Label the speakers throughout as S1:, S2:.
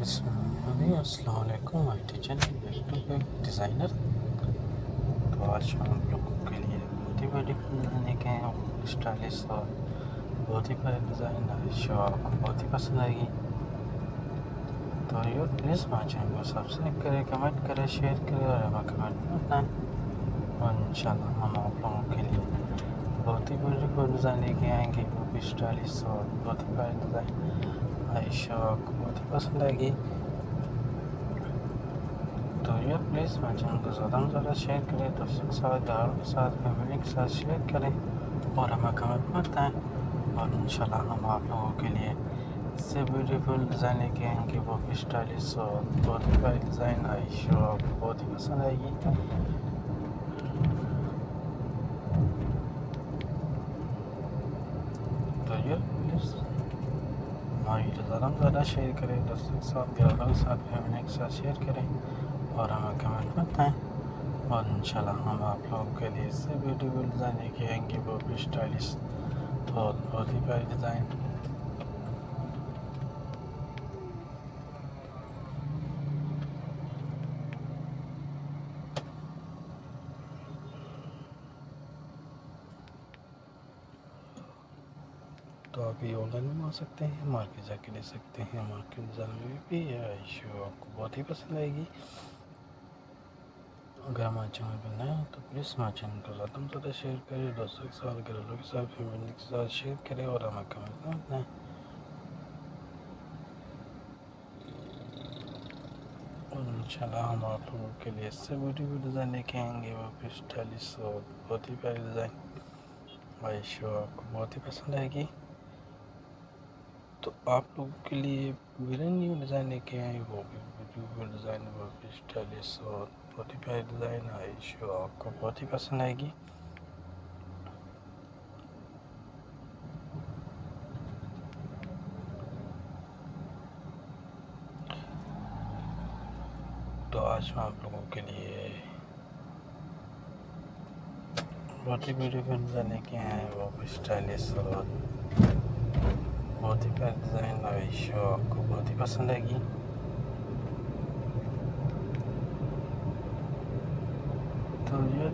S1: अस्सलाम वालेकुम IT channel back to back designer. तो आज हम आप लोगों के लिए बहुत ही बड़ी डिज़ाइन लेके आए हैं, स्टाइलिश और बहुत ही बड़ी डिज़ाइन है जो आपको बहुत ही पसंद आएगी। तो ये प्लीज़ हमारे चैनल को सब्सक्राइब करें, कमेंट करें, शेयर करें और हमें कमेंट में बताएं। और इंशाल्लाह हम आप लोगों के लिए बहुत ही बड़ी डिज़ाइन लेके आएंगे, वो भी स्टाइलिश और बहुत ही बड़ी डिज़ाइन आयशा आपको बहुत ही पसंद आएगी। तो यार प्लीज़ मेरे चैनल को ज़्यादा से ज़्यादा शेयर करें, दोस्तों के साथ, घरों के साथ, फैमिली के साथ शेयर करें और हमें कमेंट में बताएं। और इंशाल्लाह हम आप लोगों के लिए इससे ब्यूटीफुल डिज़ाइन लेके आएंगे, वो भी स्टाइलिश और बहुत ही प्यारी डिज़ाइन आई शो आपको बहुत ही पसंद आएगी। तो यार प्लीज़ हमारी वीडियो ज़्यादा से ज़्यादा शेयर करें, दोस्तों के साथ, घरों के साथ, फैमिली के साथ शेयर करें और हमें कमेंट में बताएं। और इंशाल्लाह हम आप लोगों के लिए इससे ब्यूटीफुल डिज़ाइन लेके आएंगे, वो भी स्टाइलिश और बहुत ही प्यारी डिज़ाइन। तो आप ये ऑनलाइन मंगा सकते हैं, मार्केट जाके ले सकते हैं। मार्केट डिज़ाइन में भी यह शो आपको बहुत ही पसंद आएगी। अगर हमारे चैनल पर नए हैं तो प्लीज़ हमारे चैनल को ज़्यादा से ज़्यादा शेयर करें, दोस्तों के साथ, घरों के साथ, फैमिली के साथ शेयर करें और हमें कमेंट में बताएं। और इंशाल्लाह हम आप लोगों के लिए इससे ब्यूटीफुल डिज़ाइन लेके आएंगे, वो भी स्टाइलिश और बहुत ही प्यारी डिज़ाइन भाई शो आपको बहुत ही पसंद आएगी। तो आप लोगों के लिए ब्रांड न्यू डिज़ाइन लेके आए, वो भी ब्यूटीफुल डिज़ाइन, वो भी स्टाइलिश और बहुत ही प्यारी डिज़ाइन है शो आपको बहुत ही पसंद आएगी। तो आज हम आप लोगों के लिए बहुत ही ब्यूटीफुल डिज़ाइन लेके आए हैं, वो भी स्टाइलिश और बहुत ही प्यारी डिज़ाइन है शो आपको बहुत ही पसंद आएगी। तो ये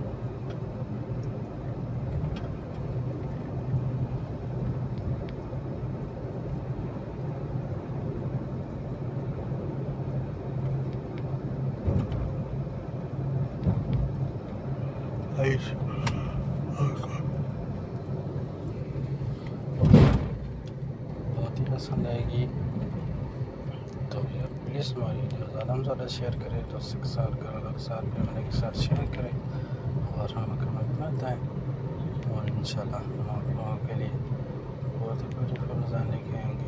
S1: बहुत ही पसंद आएगी। तो यार प्लीज़ हमारी वीडियो ज़्यादा से ज़्यादा शेयर करें, दोस्तों के साथ, घरों के साथ, फैमिली के साथ शेयर करें और हमें कमेंट में बताएं। और इंशाल्लाह हम आप लोगों के लिए बहुत ही ब्यूटीफुल डिज़ाइन लेके आएंगे।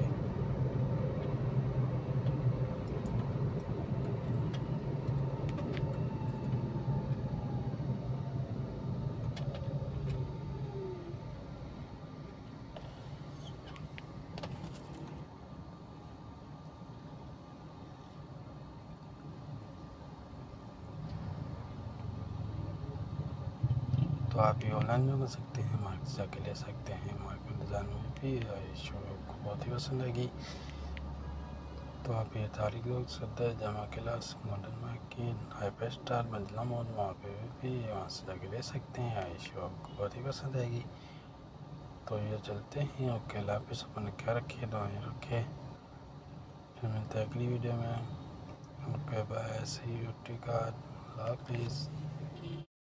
S1: तो आप ये ऑनलाइन में कर सकते हैं, मार्केट जाके ले सकते हैं। मार्केट डिज़ाइन में भी शो आपको बहुत ही पसंद आएगी। तो आप ये तारीख लोग सदर जमा class modern market hyper star मंजिला मॉल, वहाँ पे भी वहाँ से जाके ले सकते हैं। आई शो आपको बहुत ही पसंद आएगी। तो ये चलते हैं, ओके अल्लाह हाफिज़, अपने ख्याल रखिए, दुआएं रखें। फिर मिलते हैं अगली वीडियो में। Okay bye, see you, take care, अल्लाह हाफिज़।